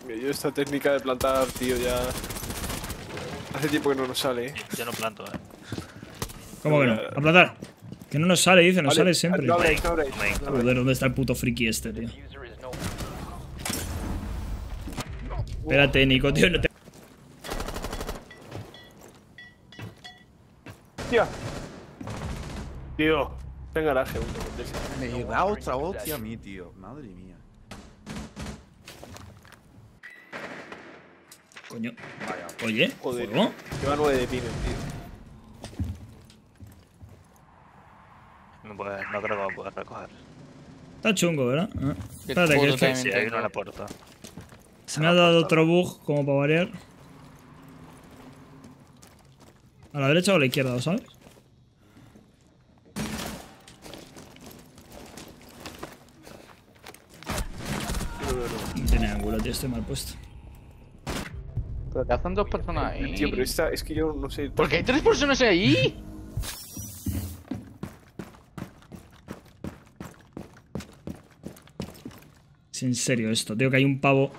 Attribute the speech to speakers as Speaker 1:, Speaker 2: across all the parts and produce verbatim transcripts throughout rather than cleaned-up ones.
Speaker 1: Yo esta técnica de plantar, tío, ya... Hace tiempo que no nos sale, eh.
Speaker 2: Yo no planto, eh.
Speaker 3: ¿Cómo que no? A plantar. Que no nos sale, dice, nos
Speaker 1: Vale,
Speaker 3: sale siempre.
Speaker 1: no abréis, no abréis, no abréis.
Speaker 3: Joder, ¿dónde está el puto friki este, tío? Espérate, Nico, tío, no te...
Speaker 1: Tío. Tío. Está en garaje, uno.
Speaker 4: Me da otra hostia a mí, tío. Madre mía.
Speaker 3: Coño. Oye,
Speaker 1: Joder.
Speaker 3: ¿juego?
Speaker 1: Lleva nueve de pines, tío.
Speaker 2: No, puede, no creo que va a poder recoger.
Speaker 3: Está chungo, ¿verdad? Ah. Espérate, que este...
Speaker 2: Sí, hay uno en la puerta.
Speaker 3: Me ha dado otro bug, como para variar. ¿A la derecha o a la izquierda, lo sabes? No tiene ángulo, tío, estoy mal puesto.
Speaker 5: ¿Pero qué hacen dos personas ahí?
Speaker 1: Tío, pero esta, es que yo no sé...
Speaker 5: ¿Por qué hay tres personas ahí?
Speaker 3: Es en serio esto, tío, que hay un pavo...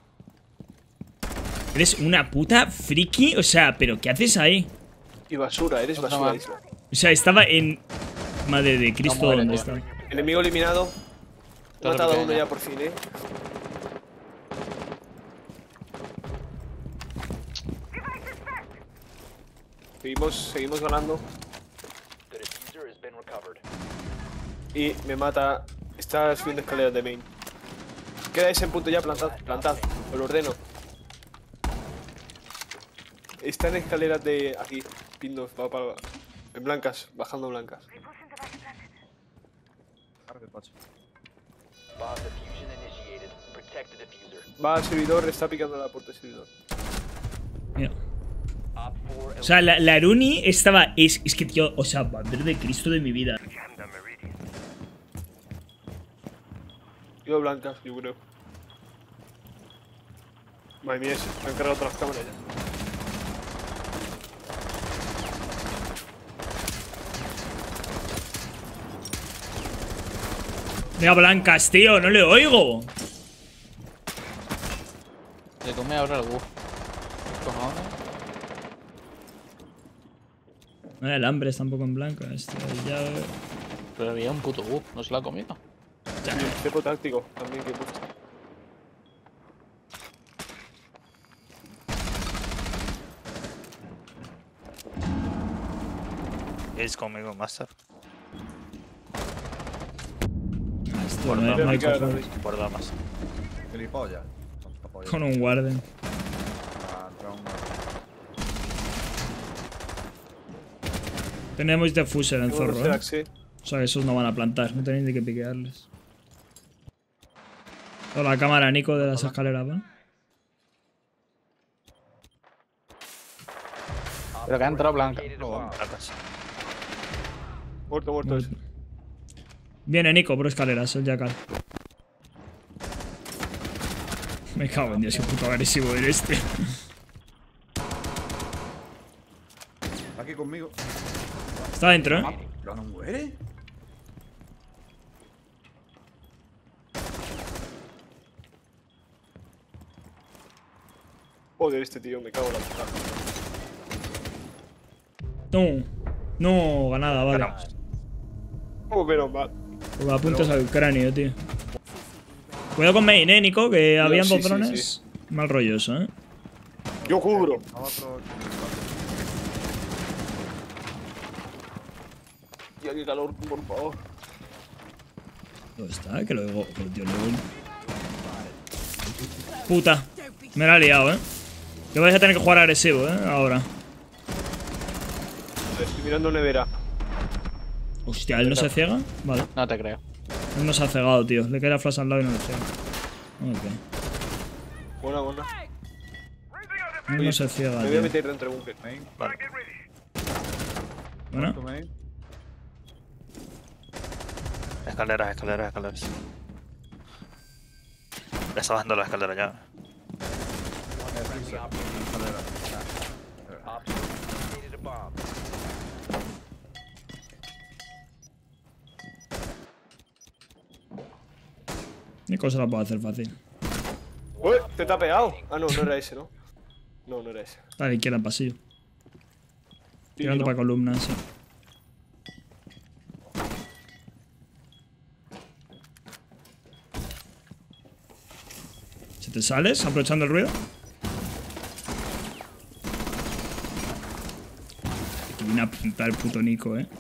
Speaker 3: Eres una puta friki, o sea, ¿pero qué haces ahí?
Speaker 1: Y basura, eres
Speaker 5: Otra
Speaker 1: basura,
Speaker 5: más.
Speaker 1: Isla.
Speaker 3: O sea, estaba en... Madre de Cristo,
Speaker 5: No muere,
Speaker 3: ¿dónde
Speaker 5: tío.
Speaker 3: está?
Speaker 1: Enemigo eliminado. He
Speaker 5: Torre
Speaker 1: matado a uno
Speaker 5: pequeña.
Speaker 1: ya por fin, eh. Seguimos, seguimos ganando. Y me mata. Está subiendo escaleras de main. Queda ese en punto ya, plantad, plantad. Os lo ordeno. Está en escaleras de aquí. Pindos, va para. En blancas, bajando blancas. Va al servidor, está picando la puerta del servidor.
Speaker 3: Mira. O sea, la, la Aruni estaba... Es, es que, tío, o sea, madre de Cristo de mi vida.
Speaker 1: Iba blancas, yo creo. Madre mía, se han cargado todas las cámaras ya.
Speaker 3: Mira, blancas, tío, no le oigo.
Speaker 5: Se come ahora el bug. Cojones.
Speaker 3: No, el hambre está un poco en blanco. Este, ya...
Speaker 5: Pero había un puto bug, no se lo ha comido.
Speaker 1: Y el cepo táctico también que he puesto.
Speaker 2: Es conmigo, Master.
Speaker 3: Esto no, hay- no hay cojones.
Speaker 2: Guarda más.
Speaker 4: Gilipollas. Tonta polla.
Speaker 3: Con un guarden.
Speaker 4: Ah, drone.
Speaker 3: Tenemos defuser en
Speaker 1: Tengo
Speaker 3: zorro,
Speaker 1: los
Speaker 3: ¿eh?
Speaker 1: Zerax, sí.
Speaker 3: O sea, esos no van a plantar. No tenéis ni que piquearles. O la cámara, Nico, de las escaleras, ¿va?
Speaker 5: Pero que ha entrado blanca.
Speaker 2: Blancas.
Speaker 1: Muerto, muerto. ese.
Speaker 3: Viene Nico por escaleras, el Jackal. Me cago en Dios, qué puto agresivo eres, tío.
Speaker 4: Aquí conmigo.
Speaker 3: Está dentro, ¿eh?
Speaker 4: ¿Pero no muere?
Speaker 1: Joder, este tío, me cago en la puta.
Speaker 3: No. No, ganada, vale.
Speaker 2: Ganamos.
Speaker 1: Oh, menos mal.
Speaker 3: Pues apuntas al cráneo, tío. Cuidado con main, eh, Nico, que habían
Speaker 1: sí,
Speaker 3: dos
Speaker 1: sí,
Speaker 3: drones.
Speaker 1: sí.
Speaker 3: Mal rollo eso, eh.
Speaker 1: Yo cubro.
Speaker 4: A otro.
Speaker 1: Tío, qué calor, por favor.
Speaker 3: ¿Dónde está? Que lo oigo. Pero, tío, lo oigo. Puta. Me la he liado, eh. Que vais a tener que jugar agresivo, eh. Ahora.
Speaker 1: Estoy mirando nevera.
Speaker 3: Hostia, ¿él no se ciega? Vale.
Speaker 5: No te creo.
Speaker 3: Él no se ha cegado, tío. Le cae la flash al lado y no le ciega. Ok.
Speaker 1: Buena, buena.
Speaker 3: Él no se ciega,
Speaker 1: Me voy a
Speaker 3: tío.
Speaker 1: meter dentro del búnker.
Speaker 4: Main.
Speaker 2: Vale.
Speaker 3: Bueno.
Speaker 4: Tu main.
Speaker 2: Escaleras, escaleras, escaleras. Ya está bajando la escalera ya.
Speaker 4: Escalera.
Speaker 3: Nico se la puede hacer fácil.
Speaker 1: Uy, te te ha pegado. Ah, no, no era ese, ¿no? No, no era ese.
Speaker 3: A la izquierda, pasillo.
Speaker 1: Sí,
Speaker 3: Tirando
Speaker 1: no.
Speaker 3: para columnas, sí. ¿Se te sales aprovechando el ruido? Aquí viene a apuntar el puto Nico, eh.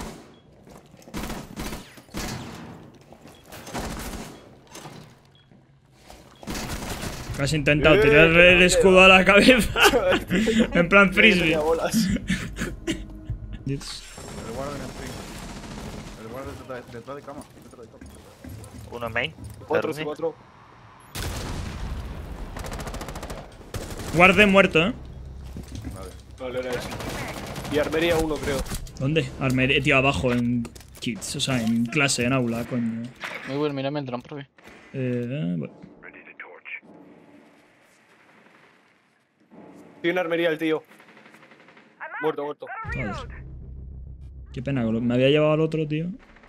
Speaker 3: Has intentado
Speaker 1: Eh,
Speaker 3: tirarle el
Speaker 1: que
Speaker 3: escudo a la cabeza. En plan
Speaker 1: Tenía
Speaker 3: frisbee.
Speaker 1: bolas.
Speaker 3: Yes.
Speaker 4: El guarda en el spring. El guarda detrás, detrás de cama. Detrás de cama.
Speaker 2: Uno en main.
Speaker 1: Cuatro,
Speaker 2: Terni.
Speaker 1: cuatro.
Speaker 3: Guarde muerto, eh.
Speaker 4: Vale.
Speaker 1: Vale, era ese. Y armería uno, creo.
Speaker 3: ¿Dónde? Armería, tío, abajo en kids, o sea, en clase, en aula, coño.
Speaker 5: Muy bueno, mírame el dron, profe.
Speaker 3: Eh, bueno.
Speaker 1: Tiene armería el tío. Muerto, muerto.
Speaker 3: Joder. Qué pena, que lo- me había llevado al otro, tío.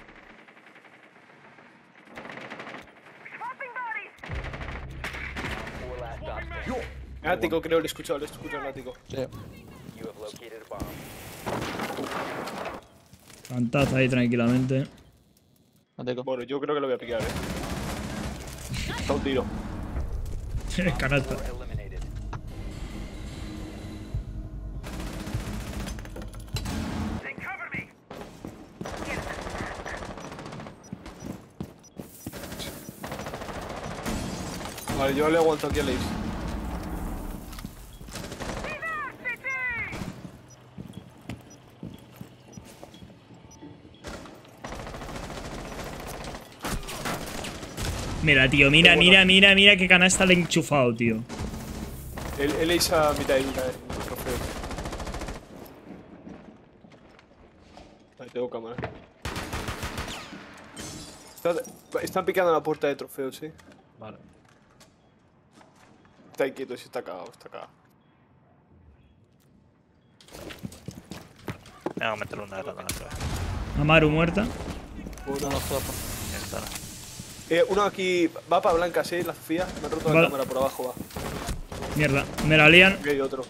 Speaker 1: Ático, creo, le he escuchado, le he escuchado el ático.
Speaker 5: Sí.
Speaker 3: Cantaza ahí tranquilamente.
Speaker 5: No tengo.
Speaker 1: Bueno, yo creo que lo voy a picar, eh. Está un tiro.
Speaker 3: Canasta.
Speaker 1: Vale, yo le aguanto aquí a Leis.
Speaker 3: Mira, tío, mira, mira, mira, mira qué canasta le he enchufado, tío.
Speaker 1: El, el Leis a mitad de vida, eh. el trofeo. Vale, tengo cámara. Está- están picando la puerta de trofeos, sí.
Speaker 2: Vale.
Speaker 1: Está ahí quieto, sí, está cagado, está cagado.
Speaker 2: Venga, a meter una granada otra vez.
Speaker 3: Amaru muerta.
Speaker 1: Uno,
Speaker 5: Uno flapa.
Speaker 2: Ya está.
Speaker 1: eh, uno aquí va para blancas, eh, la Sofía. Me ha roto
Speaker 3: Vale.
Speaker 1: la cámara por abajo, va.
Speaker 3: Mierda, me la lían.
Speaker 1: Aquí hay otro.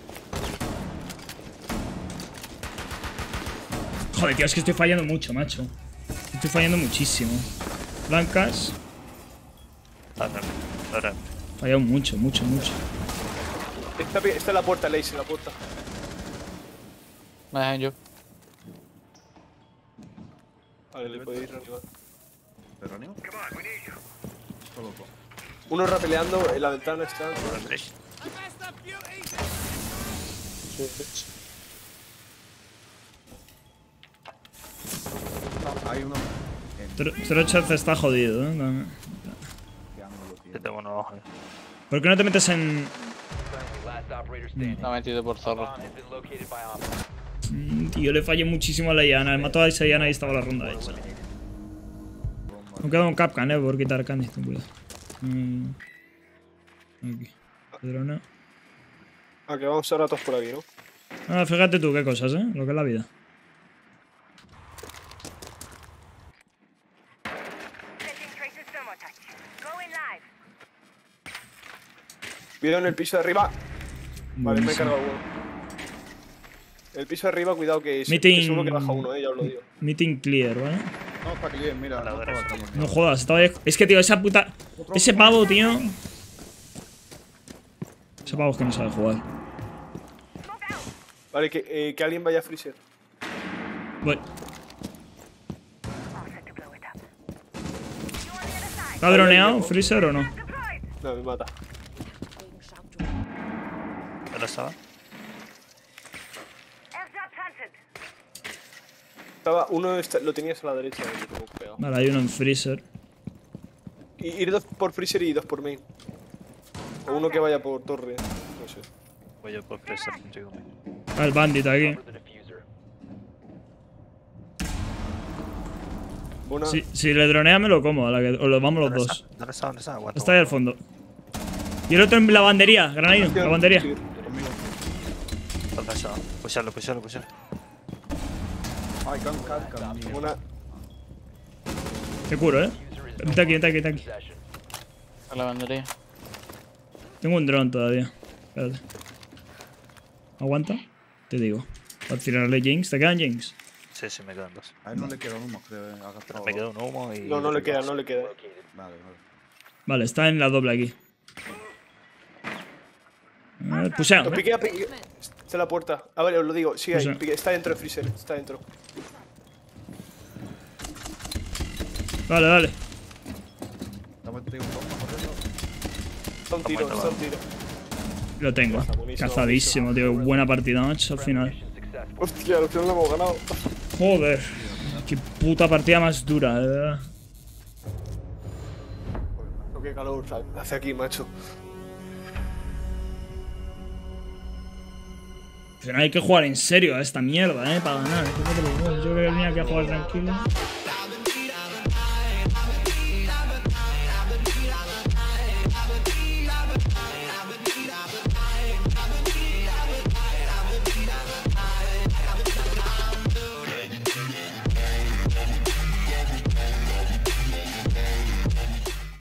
Speaker 3: Joder, tío, es que estoy fallando mucho, macho. Estoy fallando muchísimo. Blancas.
Speaker 2: Dale, dale.
Speaker 3: He fallado mucho, mucho, mucho.
Speaker 1: Está, pi- está en la puerta, Leis, en la puerta.
Speaker 5: Me dejan yo.
Speaker 1: Vale, le podéis reanivar.
Speaker 4: ¿Te reanimo? Solo dos.
Speaker 1: Uno rapeleando en la ventana está.
Speaker 2: Uno en bridge.
Speaker 4: No, hay uno en
Speaker 3: Trochaz está jodido, ¿eh? No.
Speaker 4: qué ángulo
Speaker 2: Que
Speaker 4: tiene.
Speaker 2: tengo uno abajo.
Speaker 3: ¿Por qué no te metes en...?
Speaker 5: Me ha metido por zorro.
Speaker 3: Mm, tío, le fallé muchísimo a la Yana. He matado a esa Yana y estaba la ronda hecha. Me queda un Capcan, eh, por quitar Candy. Ten cuidado. Mm. Aquí. Pedrona.
Speaker 1: Ah, que vamos ahora todos por aquí, ¿no?
Speaker 3: Ah, fíjate tú qué cosas, eh. Lo que es la vida.
Speaker 1: Cuidado en el piso de arriba. Vale, me he
Speaker 3: Buenísimo.
Speaker 1: cargado uno. El piso de arriba, cuidado que es,
Speaker 3: Meeting-
Speaker 1: es uno que baja uno, eh, ya os lo digo.
Speaker 3: Meeting clear, ¿vale?
Speaker 4: No, está clear, mira.
Speaker 2: la
Speaker 4: No
Speaker 2: derecha.
Speaker 4: estaba clear.
Speaker 3: No jodas, estaba ya... Es que, tío, esa puta... Ese pavo, tío... Ese pavo es que no sabe jugar.
Speaker 1: Vale, que, eh, que alguien vaya a freezer.
Speaker 3: Voy. ¿Está droneado, Freezer o no?
Speaker 1: No, me mata.
Speaker 2: ¿Dónde estaba?
Speaker 1: Estaba, uno está- lo tenías a la derecha, eh, que tengo pegado.
Speaker 3: Vale, hay uno en Freezer.
Speaker 1: Y, ir dos por freezer y dos por main. O uno que vaya por torre, no sé.
Speaker 2: Voy yo por presa contigo.
Speaker 3: Ah, el bandit aquí.
Speaker 1: Una,
Speaker 3: Si, si le dronea me lo como, a la que, o lo vamos los
Speaker 2: ¿Dónde
Speaker 3: dos.
Speaker 2: está? ¿Dónde está? ¿Dónde está? Aguanta,
Speaker 3: Está ahí al
Speaker 2: aguanta.
Speaker 3: fondo. Y el otro en lavandería, granadino, lavandería.
Speaker 1: Sí.
Speaker 2: ¿Dónde está? Pusharlo, pusharlo, pusharlo.
Speaker 4: Ay, can, can, can. mierda.
Speaker 1: Una,
Speaker 3: Te curo, eh. Vente aquí, vente aquí, vente aquí.
Speaker 5: A la bandería.
Speaker 3: Tengo un dron todavía. Espérate. ¿Aguanta? Te digo. Para tirarle Jinx. ¿Te quedan Jinx?
Speaker 2: Sí, sí, me quedan dos.
Speaker 4: A él no le queda humo, creo. eh, Ha gastado.
Speaker 2: Me queda un humo y...
Speaker 1: No, no le queda, no le queda.
Speaker 4: Vale, vale.
Speaker 3: Vale, está en la doble aquí. Eh, pusea.
Speaker 1: Lo piquea, piquea. Está en la puerta. A ver, os lo digo. Sí, ahí.
Speaker 3: Pues,
Speaker 1: pique- Está dentro de Freezer. Está dentro.
Speaker 3: Vale, vale.
Speaker 4: Dame un tiro, un poco, corriendo.
Speaker 1: Está un tiro, está un tiro.
Speaker 3: Lo tengo.
Speaker 1: Buenísimo,
Speaker 3: Cazadísimo, tío. Buena partida, macho, al final.
Speaker 1: Hostia, al final lo hemos ganado.
Speaker 3: Joder. Qué puta partida más dura, de verdad.
Speaker 1: Qué calor hace aquí, macho.
Speaker 3: Pero no hay que jugar en serio a esta mierda, eh, para ganar. Yo creo que venía aquí a jugar tranquilo.